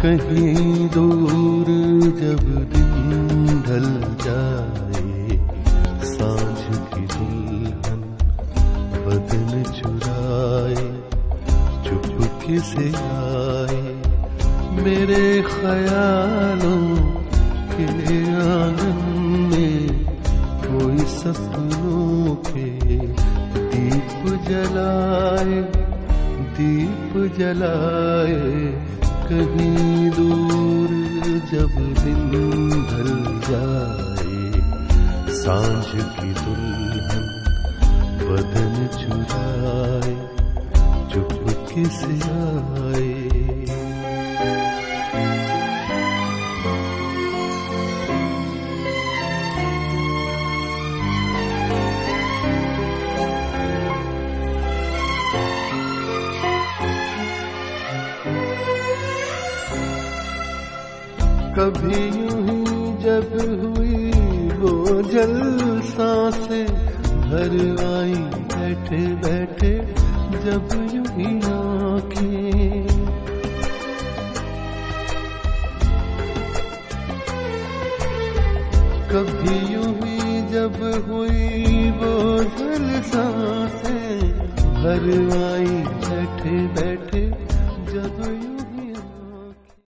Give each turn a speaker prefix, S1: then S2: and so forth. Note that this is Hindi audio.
S1: कहीं दूर जब दिन ढल जाए, सांझ की दुल्हन बदन चुराए, चुपके से आए मेरे ख्यालों के आंगन में, कोई सपनों के दीप जलाए, दीप जलाए। कहीं दूर जब दिन ढल जाए, सांझ की दुल्हन बदन चुराए, चुपके से आए। कभी यूं ही जब हुई वो जल सांसें, घर आई बैठे बैठे जब यूं ही आँखें। कभी यूं ही जब हुई वो जल सांसें, घर आई